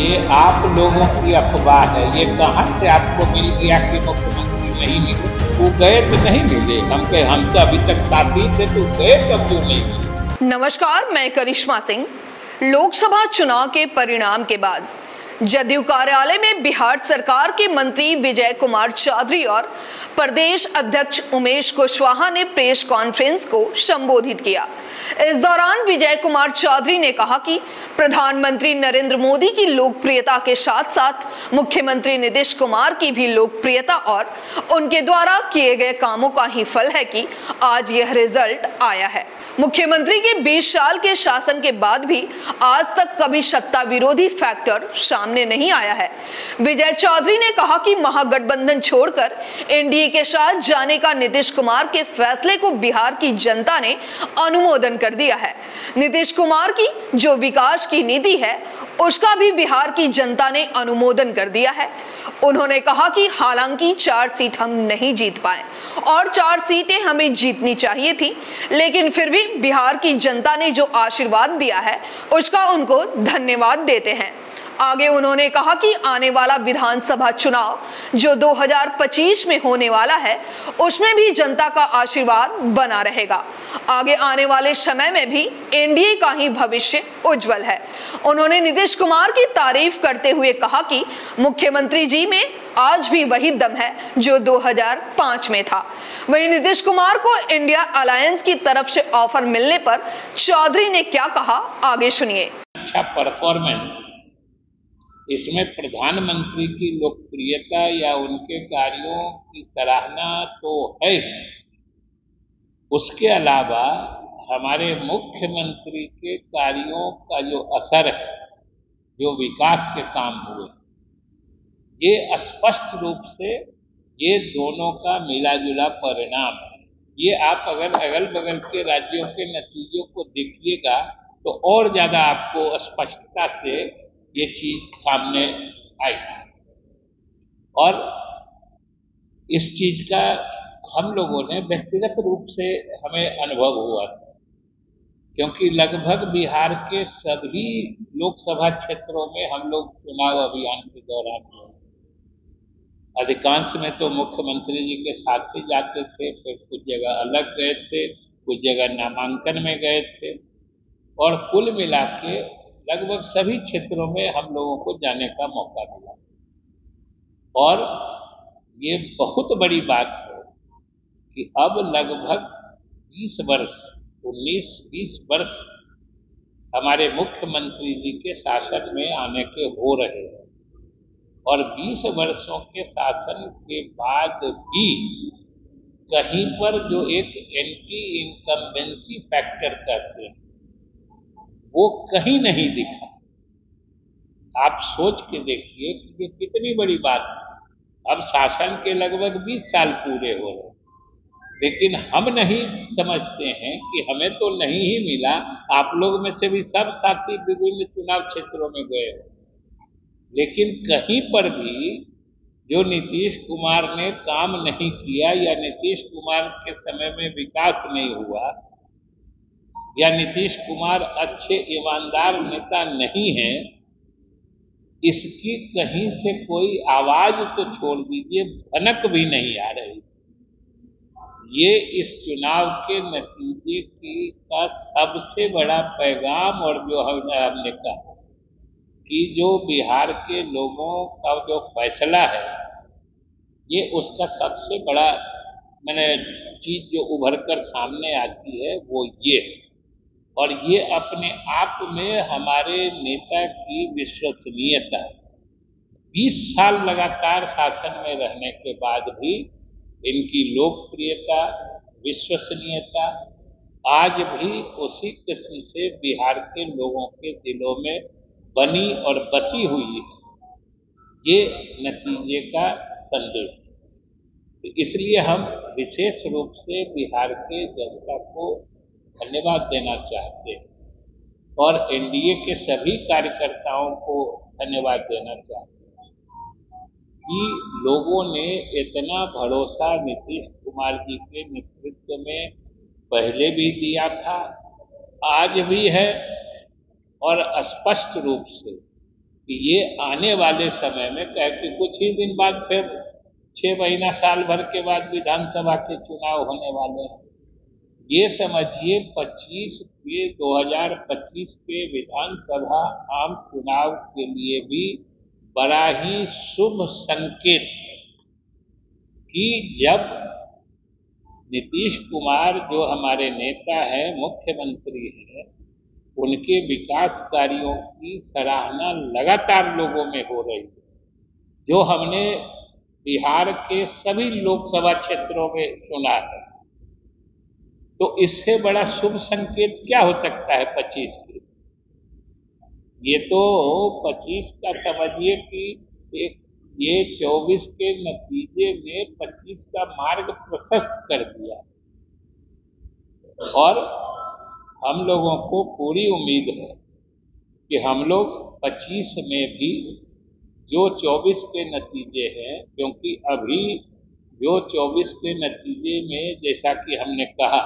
ये आप लोगों की अफवाह है। ये कहाँ से आपको मिल गया कि मुख्यमंत्री नहीं मिले? वो गए तो नहीं मिले, हम तो अभी तक साथी थे, तो गए कब क्यों नहीं मिले? नमस्कार, मैं करिश्मा सिंह। लोकसभा चुनाव के परिणाम के बाद जदयू कार्यालय में बिहार सरकार के मंत्री विजय कुमार चौधरी और प्रदेश अध्यक्ष उमेश कुशवाहा ने प्रेस कॉन्फ्रेंस को संबोधित किया। इस दौरान विजय कुमार चौधरी ने कहा कि प्रधानमंत्री नरेंद्र मोदी की लोकप्रियता के साथ साथ मुख्यमंत्री नीतीश कुमार की भी लोकप्रियता और उनके द्वारा किए गए कामों का ही फल है कि आज यह रिजल्ट आया है। मुख्यमंत्री के 20 साल के शासन के बाद भी आज तक कभी सत्ता विरोधी फैक्टर सामने नहीं आया है। विजय चौधरी ने कहा कि महागठबंधन छोड़कर एनडीए के साथ जाने का नीतीश कुमार के फैसले को बिहार की जनता ने अनुमोदन कर दिया है। नीतीश कुमार की जो विकास की नीति है उसका भी बिहार की जनता ने अनुमोदन कर दिया है। उन्होंने कहा कि हालांकि 4 सीट हम नहीं जीत पाए और 4 सीटें हमें जीतनी चाहिए थी, लेकिन फिर भी बिहार की जनता ने जो आशीर्वाद दिया है उसका उनको धन्यवाद देते हैं। आगे उन्होंने कहा कि आने वाला विधानसभा चुनाव जो 2025 में होने वाला है उसमें भी जनता का आशीर्वाद बना रहेगा। आगे आने वाले समय में भी एनडीए का ही भविष्य उज्जवल है। उन्होंने नीतीश कुमार की तारीफ करते हुए कहा कि मुख्यमंत्री जी में आज भी वही दम है जो 2005 में था। वहीं नीतीश कुमार को इंडिया अलायंस की तरफ से ऑफर मिलने पर चौधरी ने क्या कहा, आगे सुनिए। अच्छा परफॉर्मेंस, इसमें प्रधानमंत्री की लोकप्रियता या उनके कार्यों की सराहना तो है, उसके अलावा हमारे मुख्यमंत्री के कार्यों का जो असर है, जो विकास के काम हुए, ये स्पष्ट रूप से ये दोनों का मिला जुला परिणाम है। ये आप अगर अगल बगल के राज्यों के नतीजों को देखिएगा तो और ज्यादा आपको स्पष्टता से ये चीज सामने आई। और इस चीज का हम लोगों ने व्यक्तिगत रूप से हमें अनुभव हुआ था, क्योंकि लगभग बिहार के सभी लोकसभा क्षेत्रों में हम लोग चुनाव अभियान के दौरान हुए। अधिकांश में तो मुख्यमंत्री जी के साथ ही जाते थे, फिर कुछ जगह अलग गए थे, कुछ जगह नामांकन में गए थे, और कुल मिला के लगभग सभी क्षेत्रों में हम लोगों को जाने का मौका मिला। और ये बहुत बड़ी बात है कि अब लगभग 20 वर्ष, 19-20 वर्ष हमारे मुख्यमंत्री जी के शासन में आने के हो रहे हैं, और 20 वर्षों के शासन के बाद भी कहीं पर जो एक एंटी इनकम्बेंसी फैक्टर कहते हैं वो कहीं नहीं दिखा। आप सोच के देखिए कि ये कितनी बड़ी बात है। अब शासन के लगभग 20 साल पूरे हो रहे, लेकिन हम नहीं समझते हैं कि हमें तो नहीं ही मिला। आप लोग में से भी सब साथी विभिन्न चुनाव क्षेत्रों में गए, लेकिन कहीं पर भी जो नीतीश कुमार ने काम नहीं किया या नीतीश कुमार के समय में विकास नहीं हुआ या नीतीश कुमार अच्छे ईमानदार नेता नहीं है, इसकी कहीं से कोई आवाज तो छोड़ दीजिए, भनक भी नहीं आ रही। ये इस चुनाव के नतीजे की का सबसे बड़ा पैगाम, और जो हमने कहा कि जो बिहार के लोगों का जो फैसला है, ये उसका सबसे बड़ा मैंने चीज जो उभर कर सामने आती है वो ये है। और ये अपने आप में हमारे नेता की विश्वसनीयता, 20 साल लगातार शासन में रहने के बाद भी इनकी लोकप्रियता, विश्वसनीयता आज भी उसी किस्म से बिहार के लोगों के दिलों में बनी और बसी हुई है। ये नतीजे का संदेश। तो इसलिए हम विशेष रूप से बिहार के जनता को धन्यवाद देना चाहते हैं और एनडीए के सभी कार्यकर्ताओं को धन्यवाद देना चाहते हैं कि लोगों ने इतना भरोसा नीतीश कुमार जी के नेतृत्व में पहले भी दिया था, आज भी है, और स्पष्ट रूप से कि ये आने वाले समय में कह कि कुछ ही दिन बाद फिर 6 महीना साल भर के बाद विधानसभा के चुनाव होने वाले हैं। ये समझिए 2025 के विधानसभा आम चुनाव के लिए भी बड़ा ही शुभ संकेत है कि जब नीतीश कुमार जो हमारे नेता हैं, मुख्यमंत्री हैं, उनके विकास कार्यों की सराहना लगातार लोगों में हो रही है। जो हमने बिहार के सभी लोकसभा क्षेत्रों में सुना है, तो इससे बड़ा शुभ संकेत क्या हो सकता है 25 के? ये तो 25 का समझिए कि ये 24 के नतीजे में 25 का मार्ग प्रशस्त कर दिया और हम लोगों को पूरी उम्मीद है कि हम लोग 25 में भी जो 24 के नतीजे हैं, क्योंकि अभी जो 24 के नतीजे में जैसा कि हमने कहा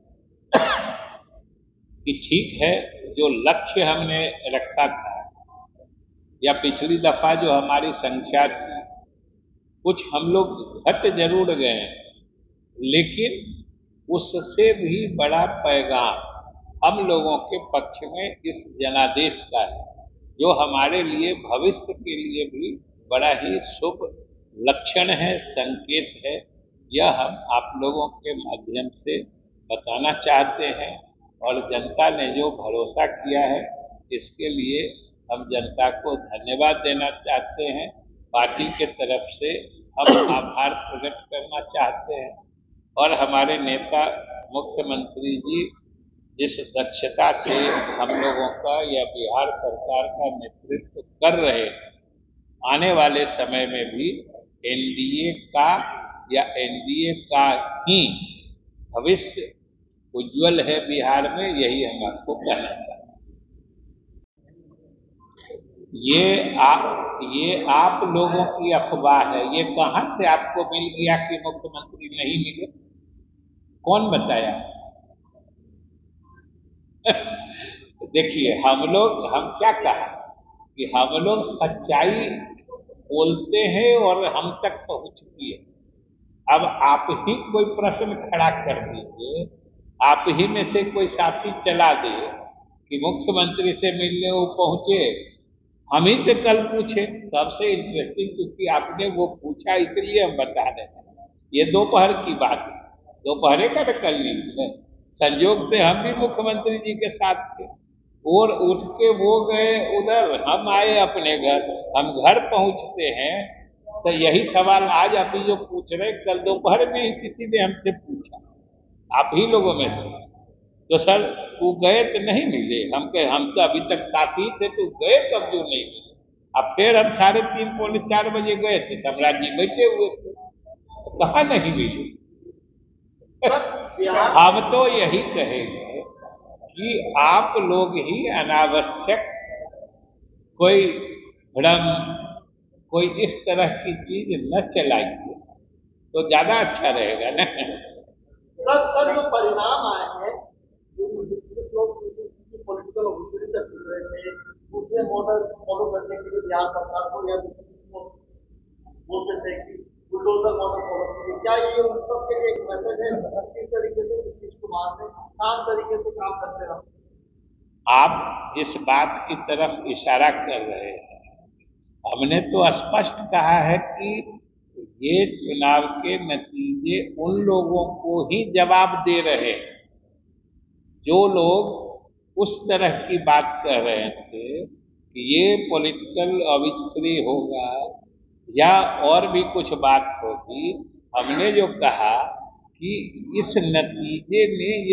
कि ठीक है, जो लक्ष्य हमने रखा था या पिछली दफा जो हमारी संख्या थी, कुछ हम लोग घट जरूर गए, लेकिन उससे भी बड़ा पैगाम हम लोगों के पक्ष में इस जनादेश का है, जो हमारे लिए भविष्य के लिए भी बड़ा ही शुभ लक्षण है, संकेत है। यह हम आप लोगों के माध्यम से बताना चाहते हैं और जनता ने जो भरोसा किया है, इसके लिए हम जनता को धन्यवाद देना चाहते हैं। पार्टी के तरफ से हम आभार प्रकट करना चाहते हैं और हमारे नेता मुख्यमंत्री जी जिस दक्षता से हम लोगों का या बिहार सरकार का नेतृत्व कर रहे हैं, आने वाले समय में भी एनडीए का या एनडीए का ही भविष्य उज्जवल है बिहार में, यही हम आपको कहना चाहते हैं। ये आप लोगों की अफवाह है। ये कहां से आपको मिल गया कि मुख्यमंत्री नहीं मिले? कौन बताया? देखिए, हम क्या कहा कि हम लोग सच्चाई बोलते हैं और हम तक पहुंचती है। अब आप ही कोई प्रश्न खड़ा कर दीजिए, आप ही में से कोई साथी चला दे कि मुख्यमंत्री से मिलने वो पहुंचे, हम ही से कल पूछे। सबसे इंटरेस्टिंग क्योंकि आपने वो पूछा, इसलिए हम बता रहे हैं। ये दोपहर की बात है, दोपहर का कल नहीं है। संयोग से हम भी मुख्यमंत्री जी के साथ थे और उठ के वो गए उधर, हम आए अपने घर। हम घर पहुंचते हैं तो यही सवाल आज अभी जो पूछ रहे, कल दोपहर में ही किसी ने हमसे पूछा, आप ही लोगों में थे। तो सर वो गए तो नहीं मिले? हम कहे हम तो अभी तक साथ ही थे, तो गए कब जो नहीं मिले? अब फिर हम 3:30 पौने 4 बजे गए थे, सम्राट जी बैठे हुए थे, तो कहाँ नहीं मिले? हम तो यही कहेंगे कि आप लोग ही अनावश्यक कोई भ्रम, कोई इस तरह की चीज न चलाइए, तो ज्यादा अच्छा रहेगा ना। सर जो परिणाम आए हैं, पॉलिटिकल ऑब्जेक्टिव चल रहे थे, दूसरे मॉडल फॉलो करने के लिए बिहार सरकार को या बोलते थे कि बुलडोजर मॉडल फॉलो कीजिए, क्या ये उन सब के एक मैसेज है? किस तरीके से नीतीश कुमार ने आसान तरीके से काम करते रहो? आप जिस बात की तरफ इशारा कर रहे हैं, हमने तो स्पष्ट कहा है कि ये चुनाव के नतीजे उन लोगों को ही जवाब दे रहे हैं जो लोग उस तरह की बात कर रहे थे कि ये पॉलिटिकल ऑब्जेक्टिव होगा या और भी कुछ बात होगी। हमने जो कहा कि इस नतीजे ने